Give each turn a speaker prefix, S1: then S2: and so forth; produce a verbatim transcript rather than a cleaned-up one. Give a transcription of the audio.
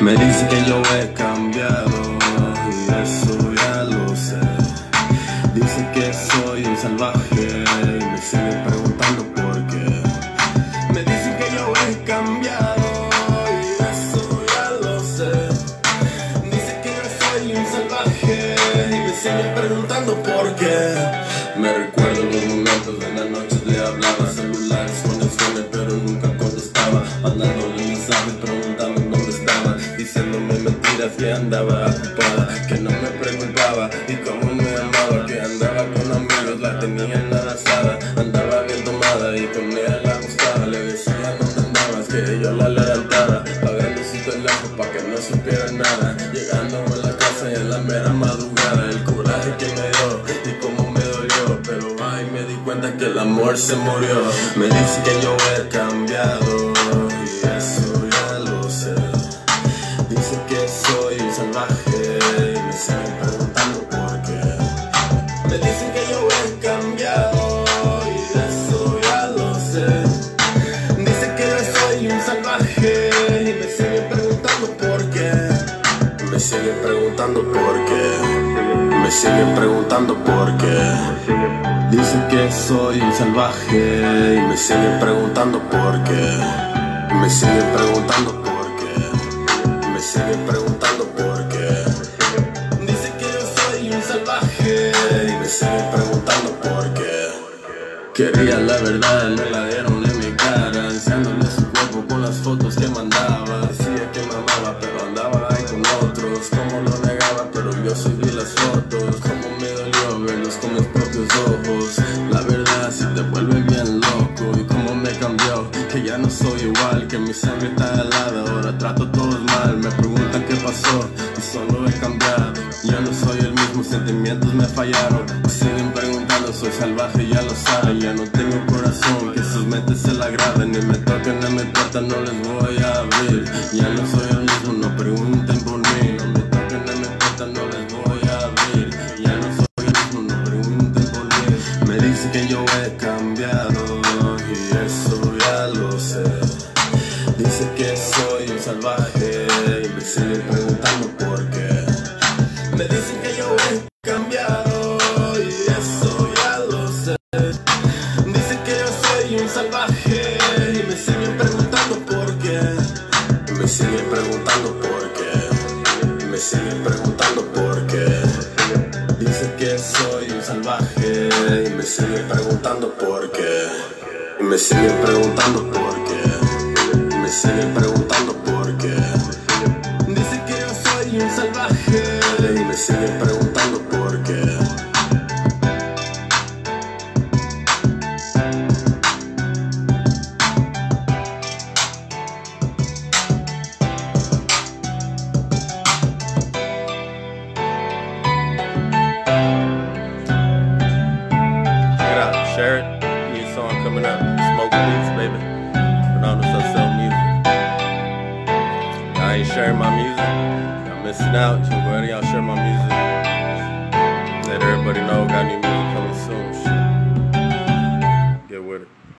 S1: Me dice que yo he cambiado y eso ya lo sé. Dice que soy un salvaje y me sigue preguntando por qué. Me dicen que yo he cambiado y eso ya lo sé. Dice que yo soy un salvaje y me sigue preguntando por qué. Me recuerdo los momentos de las noches, le hablaba celulares, conexiones, pero nunca contestaba. Mandándole mensajes preguntando dónde estaba, diciéndome mentiras que andaba ocupada, que no me preocupaba y cómo me amaba, que andaba con amigos, la tenía enlazada, andaba bien tomada y con ella la gustaba. Le decía dónde andabas, que yo la levantara, pagando su teléfono pa' que no supiera nada. Llegando a la casa y en la mera madrugada, el coraje que me dio y cómo me dolió, pero ay, me di cuenta que el amor se murió. Me dice que yo he cambiado y eso ya lo sé. Dice que soy un salvaje y me sigue preguntando por qué. Me dicen que yo he cambiado y eso ya lo sé. Dice que yo soy un salvaje y me sigue preguntando por qué. Me sigue preguntando por qué. Me sigue preguntando por qué. Dice que soy un salvaje y me sigue preguntando por qué. Me sigue preguntando por qué. Me sigue preguntando por qué. Dice que yo soy un salvaje y me sigue preguntando por qué. Quería la verdad, me la dieron en mi cara, enseñándole su cuerpo con las fotos que mandaba. Decía que me amaba, pero andaba ahí con otros. Como lo negaba, pero yo subí las fotos. Como me dolió verlos con mis propios ojos. La verdad sí te vuelve bien loco. Y cómo me cambió, que ya no soy igual, que mi sangre está helada, ahora trato a todos mal. Me preguntan qué pasó y solo he cambiado. Yo no soy el mismo, sentimientos me fallaron. Me siguen preguntando, soy salvaje, ya lo saben. Ya no tengo corazón, que sus mentes se la graben. Ni me toquen, ni me puertas, no les voy a abrir. Ya no soy el mismo, no pregunten por mí. No me toquen, ni me puertas, no les voy a abrir. Ya no soy el mismo, no pregunten por mí. Me dice que yo he cambiado y eso ya lo sé. Dice que soy un salvaje y me sigue preguntando por qué. Me dicen que yo he cambiado y eso ya lo sé. Dice que yo soy un salvaje y me siguen preguntando por qué. Me siguen preguntando por qué. Me siguen preguntando por qué. Dice que soy un salvaje y me siguen preguntando por qué. Y me siguen preguntando por qué. Me siguen preguntando por qué. Dice que yo soy un salvaje y me siguen preguntando por qué. Check it out, share it. New song coming up. Smoke beats, baby. Put on the sell music. Y'all ain't sharing my music. Y'all missing out. So go ahead and y'all share my music. Let everybody know got new music coming soon.